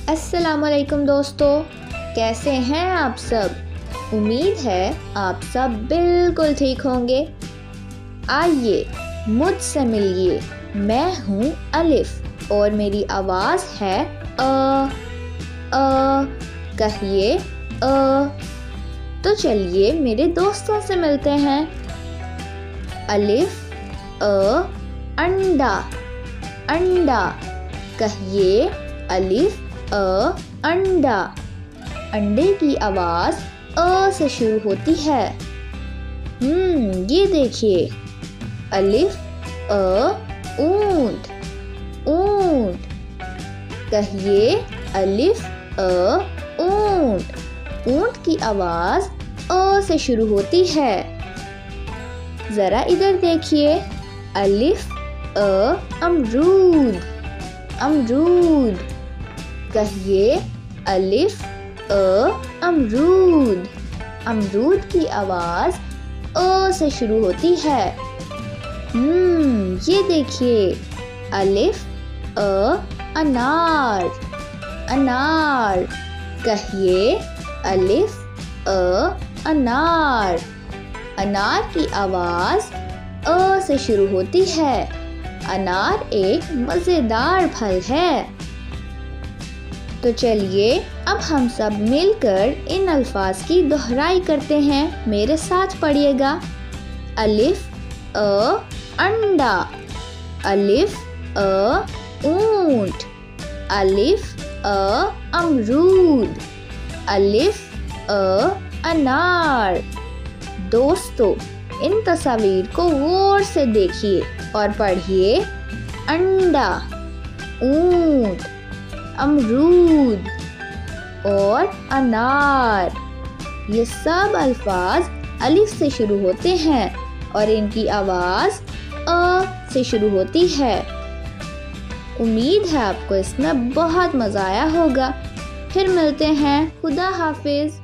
السلام علیکم دوستو، کیسے ہیں آپ سب؟ امید ہے آپ سب بالکل ٹھیک ہوں گے۔ آئیے مجھ سے ملیے، میں ہوں الف اور میری آواز ہے کہیے تو چلیے میرے دوستوں سے ملتے ہیں۔ الف انڈا، انڈا کہیے الف انڈا۔ انڈے کی آواز سے شروع ہوتی ہے۔ یہ دیکھیے الف اونٹ، اونٹ کہیے الف اونٹ۔ اونٹ کی آواز سے شروع ہوتی ہے۔ ذرا ادھر دیکھیے الف امرود، امرود کہیے الف امرود۔ امرود کی آواز سے شروع ہوتی ہے۔ یہ دیکھیے الف انار، انار کہیے الف انار۔ انار کی آواز سے شروع ہوتی ہے۔ انار ایک مزیدار پھل ہے۔ تو چلیے اب ہم سب مل کر ان الفاظ کی دہرائی کرتے ہیں۔ میرے ساتھ پڑھیے گا۔ الف انڈا، الف اونٹ، الف امرود، الف انار۔ دوستو ان تصاویر کو غور سے دیکھیے اور پڑھیے۔ انڈا، اونٹ، امرود اور انار، یہ سب الفاظ الف سے شروع ہوتے ہیں اور ان کی آواز سے شروع ہوتی ہے۔ امید ہے آپ کو اس میں بہت مزہ آیا ہوگا۔ پھر ملتے ہیں۔ خدا حافظ۔